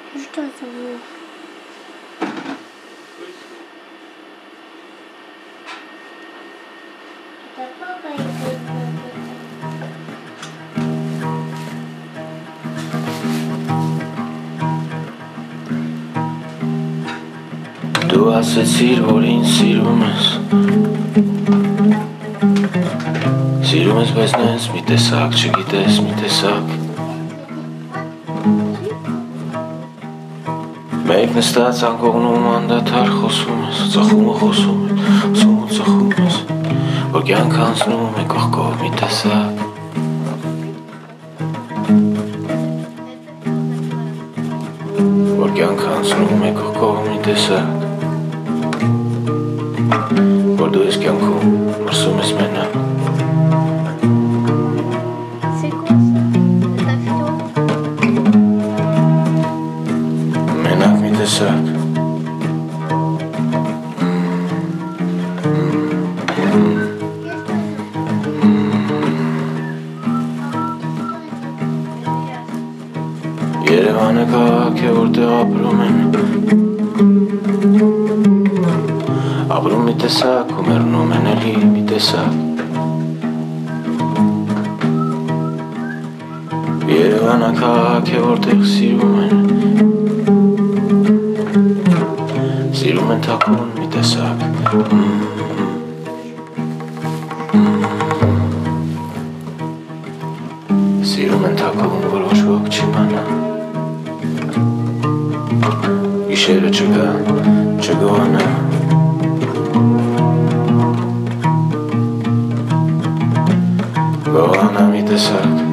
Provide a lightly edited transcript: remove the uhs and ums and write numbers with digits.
Что за мух? Это папа и Դու ասեցիր, որ ինձ սիրում ես Սիրում ես, բայց նենց մի տեսակ, չգիտես մի տեսակ Մեկ նստած անկողնում անդադար խոսում ես Ծխում ու խոսում ես, խոսում ու ծխում ես Որ կյանք անցնում է կողքով մի տեսակ Որ կյանք անցնում է կողքով մի տեսակ Որ դու ես կյանքում մրսում ես մենակ Մենակ մի տեսակ Երևանը քաղաք է, որտեղ ապրում են Ապրում մի տեսակ ու մեռնում են էլի մի տեսակ Երևանը քաղաք է, որտեղ սիրում են Սիրում են թաքուն մի տեսակ Սիրում են թաքուն, որ ոչ ոք չիմանա Գիշերը չգա, չգոհանա Գոհանա մի տեսակ